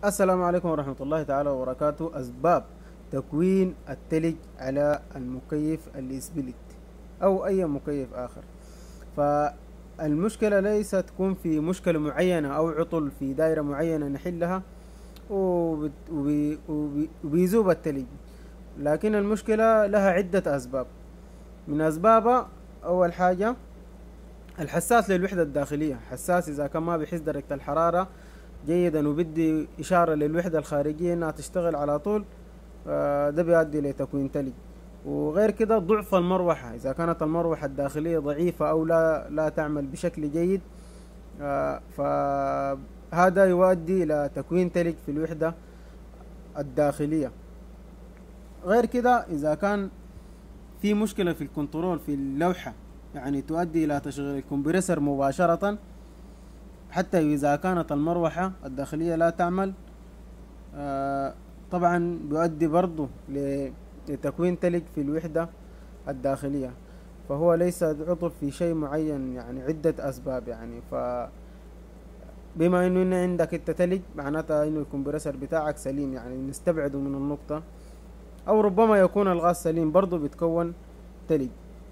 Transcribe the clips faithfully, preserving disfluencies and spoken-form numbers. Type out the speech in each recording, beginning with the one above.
السلام عليكم ورحمة الله تعالى وبركاته. أسباب تكوين التلج على المكيف الإسبليت أو أي مكيف آخر. فالمشكلة ليس تكون في مشكلة معينة أو عطل في دائرة معينة نحلها وبت- وبي- وبي- وبيذوب التلج، لكن المشكلة لها عدة أسباب. من أسبابها أول حاجة الحساس للوحدة الداخلية. حساس إذا كان ما بيحس درجة الحرارة جيدا وبدي إشارة للوحدة الخارجية إنها تشتغل على طول، آه، ده بيؤدي لتكوين تلج. وغير كده ضعف المروحة، إذا كانت المروحة الداخلية ضعيفة أو لا لا تعمل بشكل جيد، آه، فهذا يؤدي إلى تكوين تلج في الوحدة الداخلية. غير كده إذا كان في مشكلة في الكنترول في اللوحة، يعني تؤدي إلى تشغيل الكمبريسور مباشرة حتى إذا كانت المروحة الداخلية لا تعمل، آه، طبعا بيؤدي برضو ل- لتكوين تلج في الوحدة الداخلية. فهو ليس عطل في شيء معين، يعني عدة أسباب. يعني ف بما إنه إن عندك انت تلج معناتها إنه الكمبريسور بتاعك سليم، يعني نستبعده من النقطة. أو ربما يكون الغاز سليم برضو بيتكون تلج.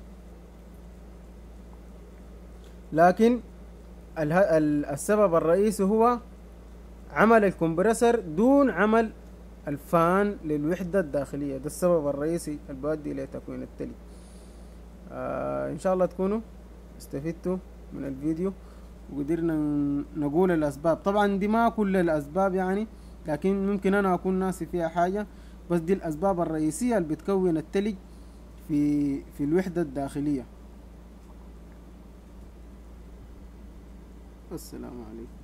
لكن اله- ال- السبب الرئيسي هو عمل الكمبرسور دون عمل الفان للوحدة الداخلية. ده السبب الرئيسي اللي بيؤدي إلى تكوين التلج. آه إن شاء الله تكونوا استفدتوا من الفيديو وقدرنا ن- نقول الأسباب. طبعا دي ما كل الأسباب يعني، لكن ممكن أنا أكون ناسي فيها حاجة، بس دي الأسباب الرئيسية اللي بتكون التلج في في الوحدة الداخلية. السلام عليكم.